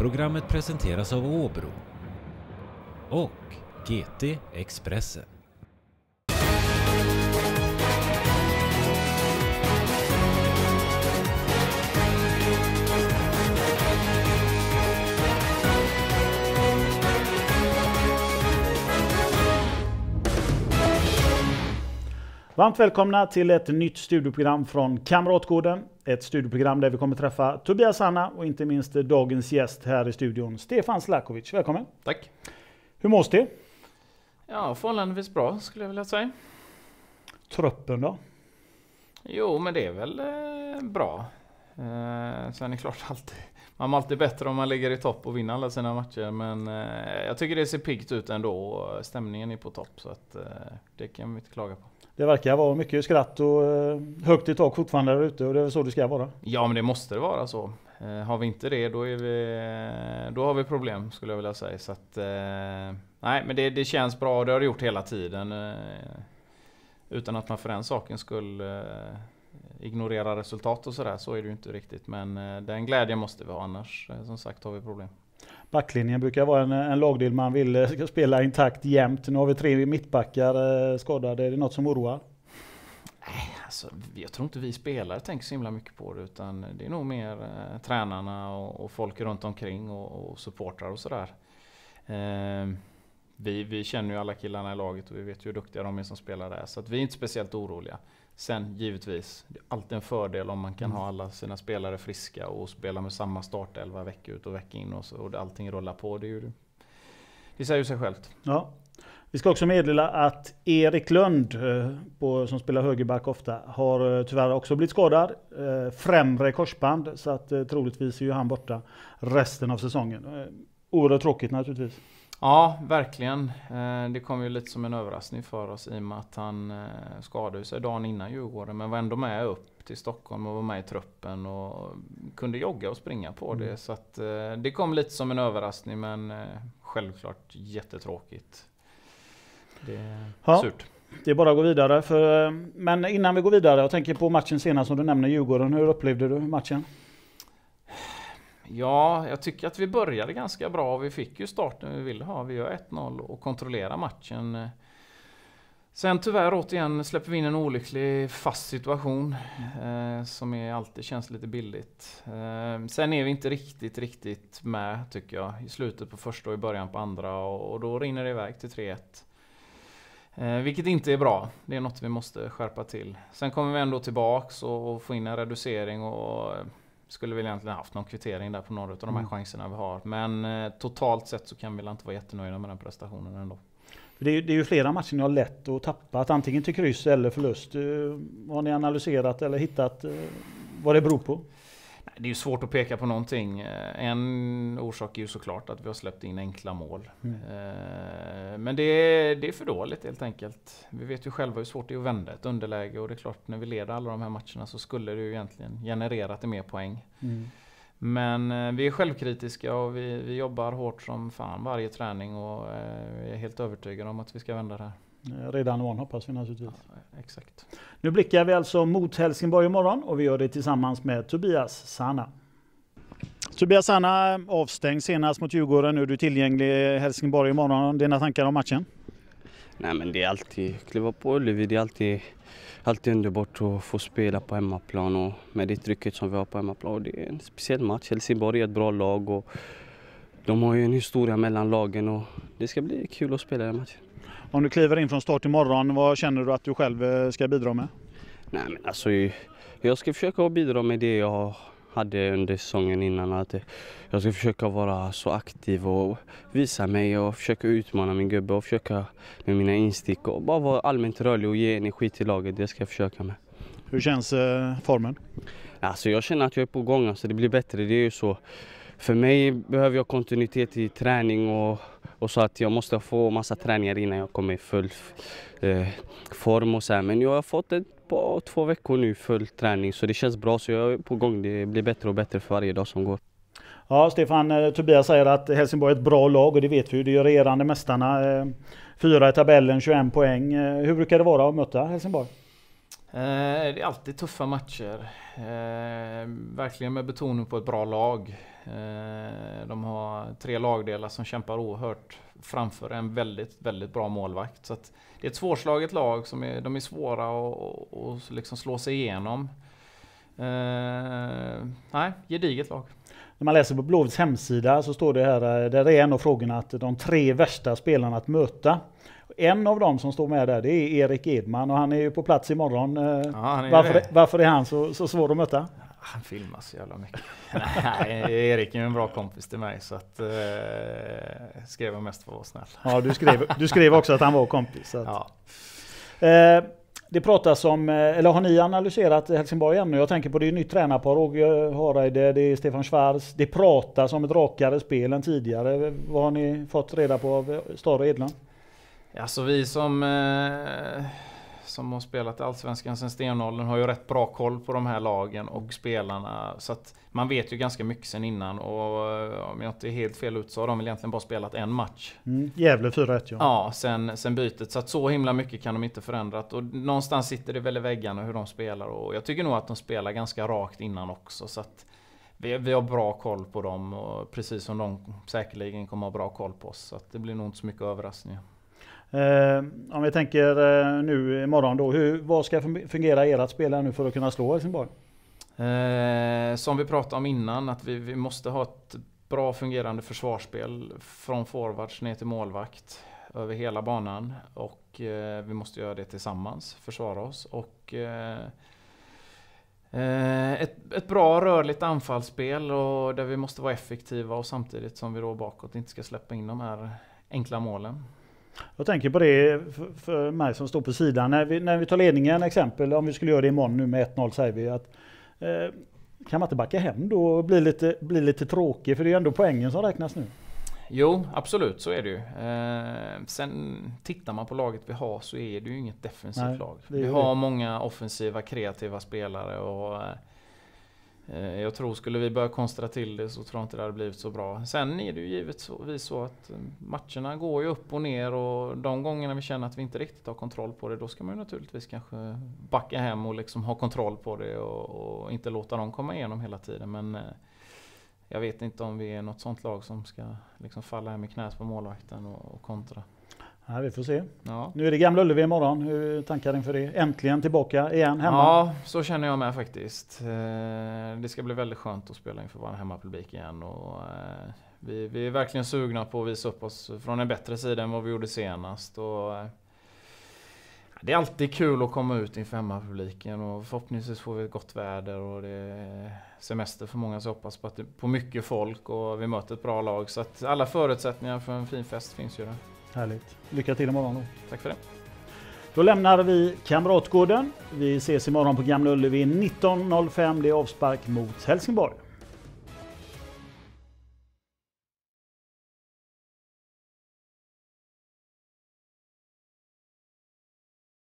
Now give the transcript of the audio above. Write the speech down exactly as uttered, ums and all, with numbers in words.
Programmet presenteras av Åbro och G T Expressen. Varmt välkomna till ett nytt studioprogram från Kamratgården. Ett studioprogram där vi kommer träffa Tobias Sanna och inte minst dagens gäst här i studion, Stefan Slakovic. Välkommen. Tack. Hur mås det? Ja, förhållandevis bra skulle jag vilja säga. Truppen då? Jo, men det är väl eh, bra. Eh, sen är det klart alltid. Man är alltid bättre om man ligger i topp och vinner alla sina matcher. Men eh, jag tycker det ser piggt ut ändå. Stämningen är på topp så att eh, det kan vi inte klaga på. Det verkar vara mycket skratt och eh, högt i tak fortfarande där ute och det är så det ska vara. Ja, men det måste det vara så. Eh, har vi inte det, då, är vi, då har vi problem skulle jag vilja säga. Så att, eh, nej, men det, det känns bra. Det har det gjort hela tiden. Eh, utan att man för den saken skulle eh, ignorera resultat och sådär. Så är det ju inte riktigt. Men eh, den glädjen måste vi ha, annars eh, som sagt har vi problem. Backlinjen brukar vara en, en lagdel man vill ska spela intakt jämt. Nu har vi tre mittbackar eh, skadade. Är det något som oroar? Nej, alltså, jag tror inte vi spelare tänker så himla mycket på det. Utan det är nog mer eh, tränarna och, och folk runt omkring och, och supportrar och sådär. Eh, vi, vi känner ju alla killarna i laget och vi vet ju hur duktiga de är som spelar där. Så att vi är inte speciellt oroliga. Sen givetvis, det är alltid en fördel om man kan mm. ha alla sina spelare friska och spela med samma startelva vecka ut och vecka in och, så, och allting rullar på. Det, är ju, det säger ju sig självt. Ja. Vi ska också meddela att Erik Lund, på, som spelar högerback ofta, har tyvärr också blivit skadad. Främre korsband, så att troligtvis är ju han borta resten av säsongen. Oerhört tråkigt naturligtvis. Ja, verkligen. Det kom ju lite som en överraskning för oss i och med att han skadade sig dagen innan Djurgården. Men var ändå med upp till Stockholm och var med i truppen och kunde jogga och springa på mm. det. Så att det kom lite som en överraskning, men självklart jättetråkigt. Det är ja, surt. Det är bara att gå vidare. För, men innan vi går vidare, jag tänker på matchen senast som du nämner, Djurgården. Hur upplevde du matchen? Ja, jag tycker att vi började ganska bra. Vi fick ju starten vi ville ha. Vi gör ett noll och kontrollerar matchen. Sen tyvärr återigen släpper vi in en olycklig fast situation. Mm. Eh, som är alltid känns lite billigt. Eh, sen är vi inte riktigt, riktigt med tycker jag. I slutet på första och i början på andra. Och, och då rinner det iväg till tre ett. Eh, vilket inte är bra. Det är något vi måste skärpa till. Sen kommer vi ändå tillbaks och, och få in en reducering och... Skulle vi egentligen haft någon kvittering där på några av de här mm. chanserna vi har. Men eh, totalt sett så kan vi inte vara jättenöjda med den prestationen ändå. Det är, det är ju flera matcher ni har lätt att tappa. Att antingen till kryss eller förlust. Har ni analyserat eller hittat eh, vad det beror på? Nej, det är ju svårt att peka på någonting. En orsak är ju såklart att vi har släppt in enkla mål. Mm. Eh, men det är, det är för dåligt helt enkelt. Vi vet ju själva hur svårt det är att vända ett underläge. Och det är klart, när vi leder alla de här matcherna så skulle det ju egentligen generera till mer poäng. Mm. Men eh, vi är självkritiska och vi, vi jobbar hårt som fan varje träning. Och eh, vi är helt övertygade om att vi ska vända det här. Redan imorgon hoppas vi naturligtvis. Ja, exakt. Nu blickar vi alltså mot Helsingborg imorgon och vi gör det tillsammans med Tobias Sanna. Tobias Sanna, avstängd senast mot Djurgården. Nu är du tillgänglig i Helsingborg imorgon. Dina tankar om matchen? Nej, men det är alltid kliva på Ullevi. Det är alltid, alltid underbart att få spela på hemmaplan och med det trycket som vi har på hemmaplan. Det är en speciell match. Helsingborg är ett bra lag och de har ju en historia mellan lagen och det ska bli kul att spela den matchen. Om du kliver in från start imorgon, vad känner du att du själv ska bidra med? Nej, men alltså, jag ska försöka bidra med det jag hade under säsongen innan. Att jag ska försöka vara så aktiv och visa mig och försöka utmana min gubbe och försöka med mina instick och bara vara allmänt rörlig och ge energi till laget. Det ska jag försöka med. Hur känns eh, formen? Alltså, jag känner att jag är på gång, alltså, det blir bättre. Det är ju så. För mig behöver jag kontinuitet i träning och, och så att jag måste få massa träningar innan jag kommer i full eh, form och så här. Men jag har fått ett på två veckor nu full träning så det känns bra, så jag är på gång. Det blir bättre och bättre för varje dag som går. Ja, Stefan, Tobias säger att Helsingborg är ett bra lag och det vet vi ju. Det är regerande mästarna. Fyra i tabellen, tjugoen poäng. Hur brukar det vara att möta Helsingborg? Eh, det är alltid tuffa matcher. Eh, verkligen med betoning på ett bra lag. Eh, de har tre lagdelar som kämpar oerhört framför en väldigt, väldigt bra målvakt. Så att det är ett svårslaget lag som är, de är svåra att, att liksom slå sig igenom. Eh, nej, gediget lag. När man läser på Blåvitts hemsida så står det här, där är en av frågorna, att de tre värsta spelarna att möta. En av dem som står med där, det är Erik Edman, och han är ju på plats imorgon. Ja, han är varför, varför är han så, så svår att möta? Han filmas så jävla mycket. Nej, Erik är en bra kompis till mig, så att, eh, skrev jag mest för att vara snäll. Ja, du skrev, du skrev också att han var kompis. Så att. Ja. Eh, det pratas om, eller har ni analyserat Helsingborg ännu? Jag tänker på det nytt tränarpar, Roger Hareide, det är Stefan Schwarz. Det pratas om ett rakare spel än tidigare. Vad har ni fått reda på av Stare Edlund? Alltså vi som, eh, som har spelat i Allsvenskan sedan stenåldern har ju rätt bra koll på de här lagen och spelarna. Så att man vet ju ganska mycket sen innan, och om jag inte är helt fel ut så har de väl egentligen bara spelat en match. Mm, Gävle fyra ett, ja. Ja, sen, sen bytet. Så att så himla mycket kan de inte förändrat. Och någonstans sitter det väl i väggarna hur de spelar. Och jag tycker nog att de spelar ganska rakt innan också. Så att vi, vi har bra koll på dem, och precis som de säkerligen kommer ha bra koll på oss. Så att det blir nog inte så mycket överraskningar. Eh, om vi tänker eh, nu imorgon då, hur, vad ska fungera ert spel nu för att kunna slå Helsingborg? Eh, som vi pratade om innan, att vi, vi måste ha ett bra fungerande försvarsspel från forwards ner till målvakt över hela banan, och eh, vi måste göra det tillsammans, försvara oss, och eh, eh, ett, ett bra rörligt anfallsspel, och där vi måste vara effektiva, och samtidigt som vi då bakåt inte ska släppa in de här enkla målen. Jag tänker på det för, för mig som står på sidan. När vi, när vi tar ledningen, exempel, om vi skulle göra det imorgon nu med ett noll, säger vi att eh, kan man inte backa hem då och bli lite, bli lite tråkig, för det är ändå poängen som räknas nu. Jo, absolut, så är det ju. Eh, sen tittar man på laget vi har, så är det ju inget defensivt Nej, lag. Vi har det. Många offensiva, kreativa spelare, och eh, jag tror skulle vi börja konstra till det, så tror jag inte det hade blivit så bra. Sen är det ju givetvis så att matcherna går ju upp och ner, och de gångerna vi känner att vi inte riktigt har kontroll på det, då ska man ju naturligtvis kanske backa hem och liksom ha kontroll på det, och, och inte låta dem komma igenom hela tiden. Men eh, jag vet inte om vi är något sånt lag som ska liksom falla hem i knät på målvakten och, och kontra. Ja, vi får se. Ja. Nu är det Gamla Ullevi imorgon. Hur är tankar inför det? Äntligen tillbaka igen hemma. Ja, så känner jag med faktiskt. Det ska bli väldigt skönt att spela inför vår hemmapublik igen. Och vi, vi är verkligen sugna på att visa upp oss från en bättre sida än vad vi gjorde senast. Och det är alltid kul att komma ut inför hemmapubliken, och förhoppningsvis får vi ett gott väder, och det är semester för många, så hoppas på, att det, på mycket folk, och vi möter ett bra lag. Så att alla förutsättningar för en fin fest finns ju där. Härligt. Lycka till imorgon då. Tack för det. Då lämnar vi Kamratgården. Vi ses imorgon på Gamla Ullevi nitton noll fem. Det är avspark mot Helsingborg.